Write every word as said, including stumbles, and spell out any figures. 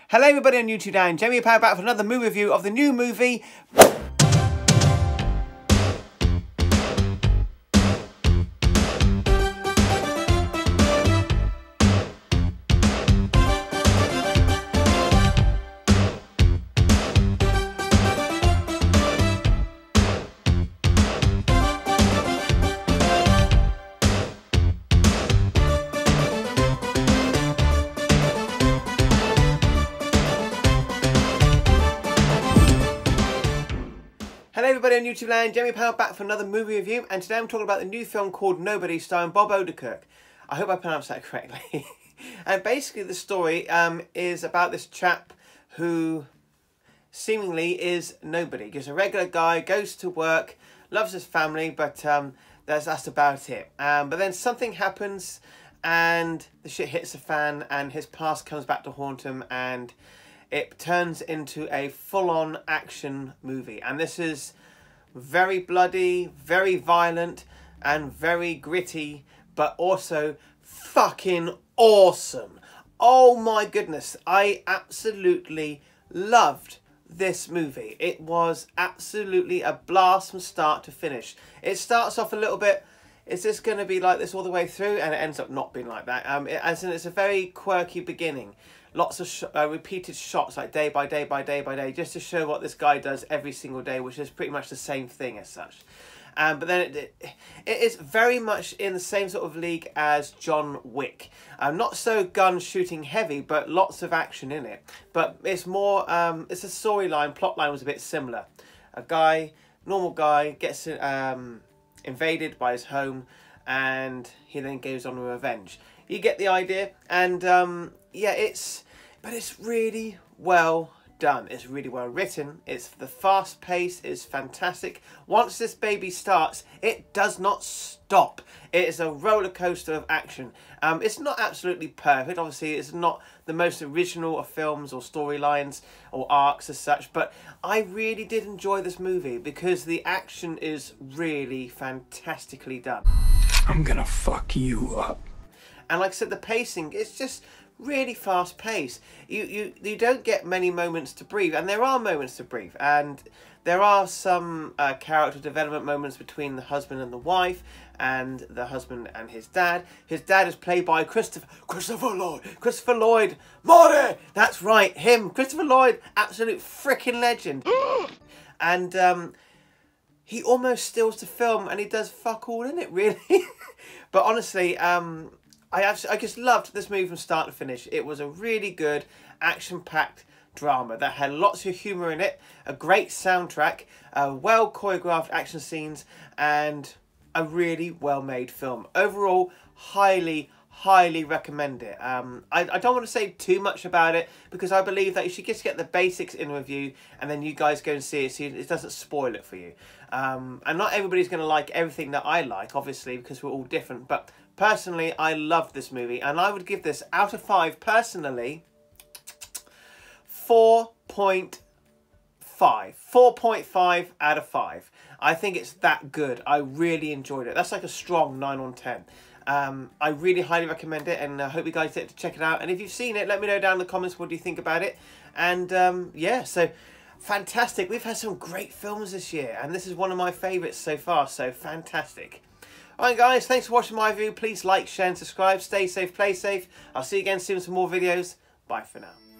Hello everybody on YouTube and Jamie Power back for another movie review of the new movie Hello everybody on YouTube land, Jamie Power back for another movie review, and today I'm talking about the new film called Nobody starring Bob Odenkirk. I hope I pronounced that correctly. And basically the story um, is about this chap who seemingly is nobody. He's a regular guy, goes to work, loves his family, but um, that's, that's about it. Um, but then something happens and the shit hits the fan and his past comes back to haunt him, and it turns into a full-on action movie. And this is very bloody, very violent, and very gritty, but also fucking awesome. Oh my goodness, I absolutely loved this movie. It was absolutely a blast from start to finish. It starts off a little bit, is this going to be like this all the way through? And it ends up not being like that. Um, it, as in, it's a very quirky beginning. Lots of sh uh, repeated shots, like day by day by day by day, just to show what this guy does every single day, which is pretty much the same thing as such. Um, but then it, it, it is very much in the same sort of league as John Wick. Um, not so gun shooting heavy, but lots of action in it. But it's more, um, it's a storyline, plotline was a bit similar. A guy, normal guy, gets um, invaded by his home, and he then goes on a revenge. You get the idea, and um, yeah, it's, but it's really well done. It's really well written. It's the fast pace is fantastic. Once this baby starts, it does not stop. It is a roller coaster of action. Um, it's not absolutely perfect. Obviously, it's not the most original of films or storylines or arcs as such, but I really did enjoy this movie because the action is really fantastically done. I'm gonna fuck you up. And like I said, the pacing is just really fast paced. You, you, you don't get many moments to breathe, and there are moments to breathe. And there are some uh, character development moments between the husband and the wife, and the husband and his dad. His dad is played by Christopher, Christopher Lloyd, Christopher Lloyd, Marty! That's right, him, Christopher Lloyd, absolute freaking legend. And um, he almost steals the film, and he does fuck all in it, really. But honestly, um, I actually, I just loved this movie from start to finish. It was a really good, action-packed drama that had lots of humour in it, a great soundtrack, uh, well-choreographed action scenes, and a really well-made film. Overall, highly, highly recommend it. Um, I, I don't want to say too much about it because I believe that you should just get the basics in review and then you guys go and see it so it doesn't spoil it for you. Um, and not everybody's going to like everything that I like, obviously, because we're all different, but personally, I loved this movie, and I would give this, out of five, personally, four point five. four point five out of five. I think it's that good. I really enjoyed it. That's like a strong nine on ten. Um, I really highly recommend it, and I hope you guys get to check it out. And if you've seen it, let me know down in the comments what do you think about it. And um, yeah, so fantastic. We've had some great films this year, and this is one of my favourites so far, so fantastic. Alright guys, thanks for watching my review. Please like, share and subscribe. Stay safe, play safe. I'll see you again soon with some more videos. Bye for now.